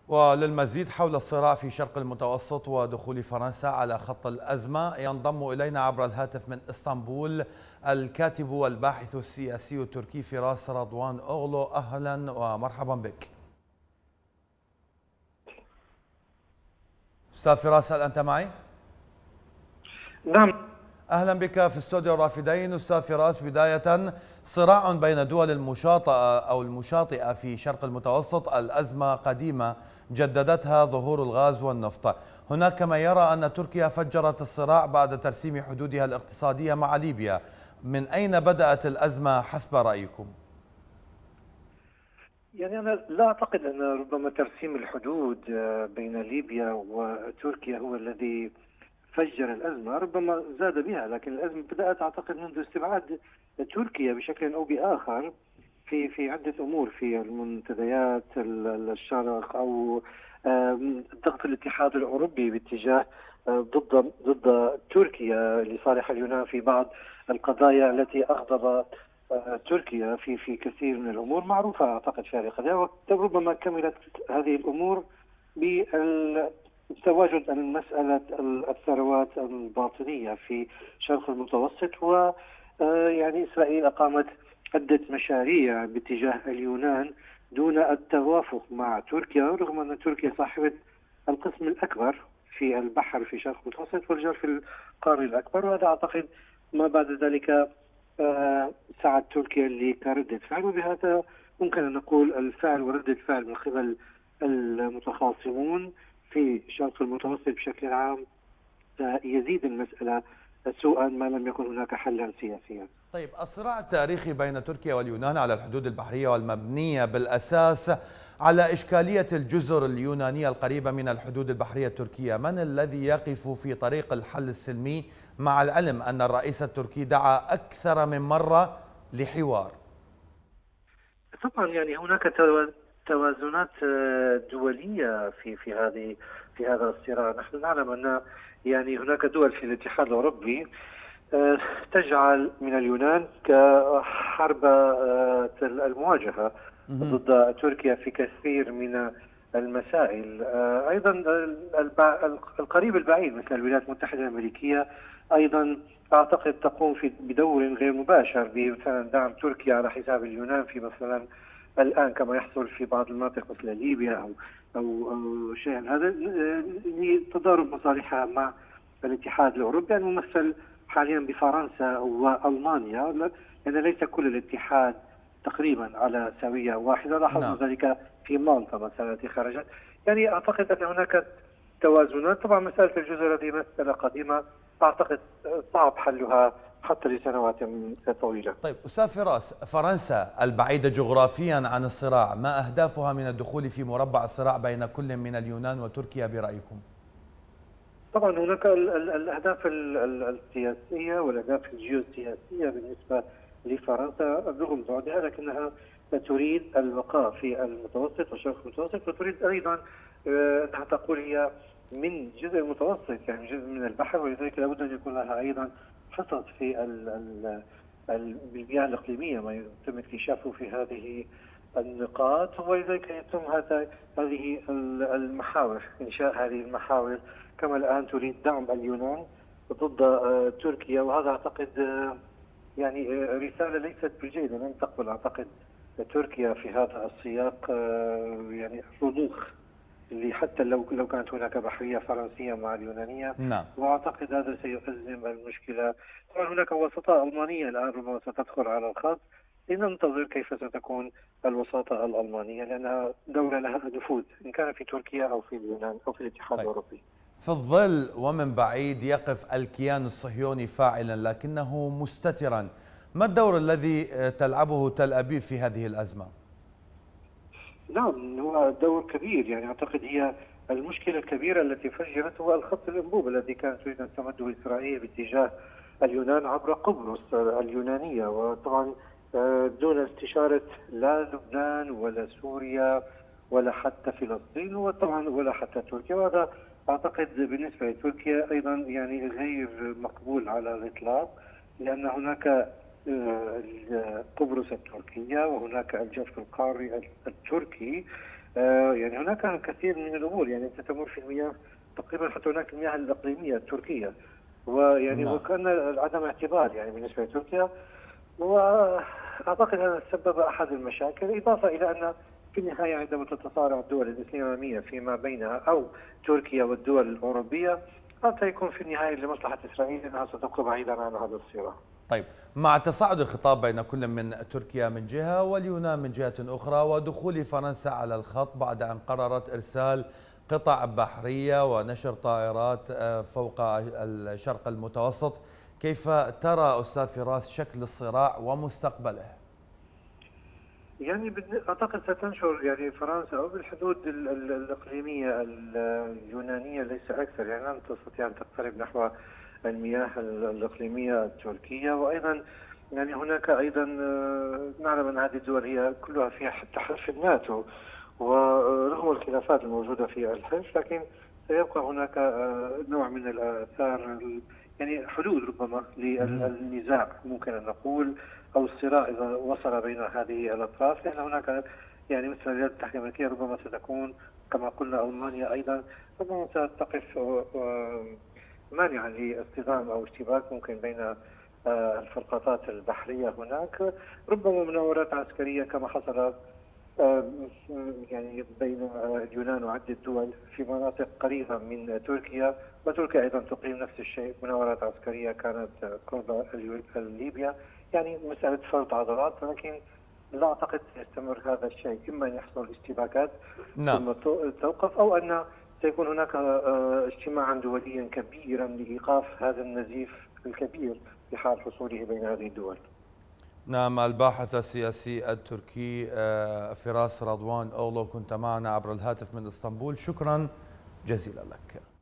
وللمزيد حول الصراع في شرق المتوسط ودخول فرنسا على خط الأزمة ينضم إلينا عبر الهاتف من إسطنبول الكاتب والباحث السياسي التركي فراس رضوان أوغلو. أهلا ومرحبا بك أستاذ فراس، هل أنت معي؟ نعم. أهلا بك في استوديو الرافدين. أستاذ فراس، بداية، صراع بين الدول المشاطئة أو المشاطئة في شرق المتوسط، الأزمة قديمة جددتها ظهور الغاز والنفط. هناك من يرى أن تركيا فجرت الصراع بعد ترسيم حدودها الاقتصادية مع ليبيا. من أين بدأت الأزمة حسب رأيكم؟ يعني أنا لا أعتقد أن ربما ترسيم الحدود بين ليبيا وتركيا هو الذي فجر الأزمة، ربما زاد بها، لكن الأزمة بدأت أعتقد منذ استبعاد تركيا بشكل أو بآخر في عدة أمور، في المنتديات الشرق أو ضغط الاتحاد الأوروبي باتجاه ضد تركيا لصالح اليونان في بعض القضايا التي أغضب تركيا في كثير من الأمور معروفة أعتقد في هذه القضايا. وربما كملت هذه الأمور بالتواجد مسألة الثروات الباطنية في شرق المتوسط، و يعني إسرائيل أقامت عدة مشاريع باتجاه اليونان دون التوافق مع تركيا، رغم أن تركيا صاحبة القسم الأكبر في البحر في شرق المتوسط والجار في القار الأكبر. وهذا أعتقد ما بعد ذلك سعت تركيا اللي كردة فعل، وبهذا ممكن أن نقول الفعل وردة فعل من قبل المتخاصمون في شرق المتوسط بشكل عام يزيد المسألة سوءا ما لم يكن هناك حلا سياسيا. طيب، الصراع التاريخي بين تركيا واليونان على الحدود البحرية والمبنية بالأساس على إشكالية الجزر اليونانية القريبة من الحدود البحرية التركية، من الذي يقف في طريق الحل السلمي، مع العلم أن الرئيس التركي دعا أكثر من مرة لحوار؟ طبعا يعني هناك توازنات دولية في هذا الصراع. نحن نعلم أن يعني هناك دول في الاتحاد الأوروبي تجعل من اليونان كحرب المواجهة ضد تركيا في كثير من المسائل. أيضا القريب البعيد مثل الولايات المتحدة الأمريكية أيضا أعتقد تقوم بدور غير مباشر بمثلا دعم تركيا على حساب اليونان في مثلا الآن كما يحصل في بعض المناطق مثل ليبيا أو شيء هذا لتضارب مصالحها مع الاتحاد الأوروبي الممثل حاليا بفرنسا وألمانيا، لأن ليس كل الاتحاد تقريبا على سوية واحدة. نعم. لاحظنا ذلك في مالطا مثلا التي خرجت. يعني أعتقد أن هناك توازنات. طبعا مسألة الجزر هذه مسألة قديمة أعتقد صعب حلها حتى لسنوات طويلة. طيب أستاذ فراس، فرنسا البعيدة جغرافيا عن الصراع، ما أهدافها من الدخول في مربع الصراع بين كل من اليونان وتركيا برأيكم؟ طبعا هناك الأهداف السياسية والأهداف الجيوسياسية بالنسبة لفرنسا رغم بعدها، لكنها تريد البقاء في المتوسط وشرق المتوسط، وتريد أيضا أنها تقول هي من جزء المتوسط، يعني جزء من البحر، ولذلك لابد أن يكون لها أيضا حصص في المياه الإقليمية ما يتم اكتشافه في هذه النقاط. ولذلك يتم هذه المحاور، إنشاء هذه المحاور، كما الآن تريد دعم اليونان ضد تركيا. وهذا أعتقد يعني رسالة ليست بالجيدة. لن تقبل أعتقد تركيا في هذا السياق يعني رضوخ اللي حتى لو كانت هناك بحرية فرنسية مع اليونانية. نعم. وأعتقد هذا سيؤزم المشكلة. طبعا هناك وسطاء ألمانية الآن ربما ستدخل على الخط، لننتظر كيف ستكون الوساطة الألمانية، لأنها دولة لها نفوذ إن كان في تركيا أو في اليونان أو في الاتحاد طيب، الأوروبي. في الظل ومن بعيد يقف الكيان الصهيوني فاعلا لكنه مستترا، ما الدور الذي تلعبه تل أبيب في هذه الأزمة؟ نعم، هو دور كبير. يعني أعتقد هي المشكلة الكبيرة التي فجرت هو الخط الأنبوب الذي كانت تريد أن تمده إسرائيل باتجاه اليونان عبر قبرص اليونانية. وطبعا دون استشارة لا لبنان ولا سوريا ولا حتى فلسطين وطبعا ولا حتى تركيا. وهذا أعتقد بالنسبة لتركيا أيضا يعني غير مقبول على الإطلاق، لأن هناك قبرص التركية وهناك الجوف القاري التركي. يعني هناك الكثير من الامور، يعني انت تمر في المياه تقريبا، حتى هناك المياه الاقليميه التركيه، ويعني نعم. وكان عدم اعتبار يعني بالنسبه لتركيا. واعتقد هذا سبب احد المشاكل، اضافه الى ان في النهايه عندما تتصارع الدول الاسلاميه فيما بينها او تركيا والدول الاوروبيه، قد يكون في النهايه لمصلحه اسرائيل انها ستبقى بعيدا عن هذا الصراع. طيب، مع تصاعد الخطاب بين كل من تركيا من جهة واليونان من جهة أخرى، ودخول فرنسا على الخط بعد أن قررت إرسال قطع بحرية ونشر طائرات فوق الشرق المتوسط، كيف ترى أستاذ فراس شكل الصراع ومستقبله؟ يعني اعتقد ستنشر يعني فرنسا او بالحدود الاقليميه اليونانيه ليس اكثر، يعني لن تستطيع ان تقترب نحو المياه الاقليميه التركيه. وايضا يعني هناك ايضا نعلم ان هذه الدول هي كلها في حتى حلف الناتو، ورغم الخلافات الموجوده في الحلف لكن سيبقى هناك نوع من الاثار، يعني حدود ربما للنزاع ممكن ان نقول، او الصراع اذا وصل بين هذه الاطراف، لان هناك يعني مثل الولايات المتحده الامريكيه ربما ستكون كما قلنا، المانيا ايضا ربما ستقف مانعا لاصطدام او اشتباك ممكن بين الفرقاطات البحريه هناك، ربما مناورات عسكريه كما حصل يعني بين اليونان وعدة دول في مناطق قريبة من تركيا، وتركيا أيضا تقيم نفس الشيء، مناورات عسكرية كانت قرب ليبيا. يعني مسألة فرض عضلات، ولكن لا أعتقد يستمر هذا الشيء، إما أن يحصل اشتباكات نعم. ثم توقف، أو أن سيكون هناك اجتماعا دوليا كبيرا لإيقاف هذا النزيف الكبير في حال حصوله بين هذه الدول. نعم، الباحث السياسي التركي فراس رضوان أوغلو كنت معنا عبر الهاتف من اسطنبول، شكرا جزيلا لك.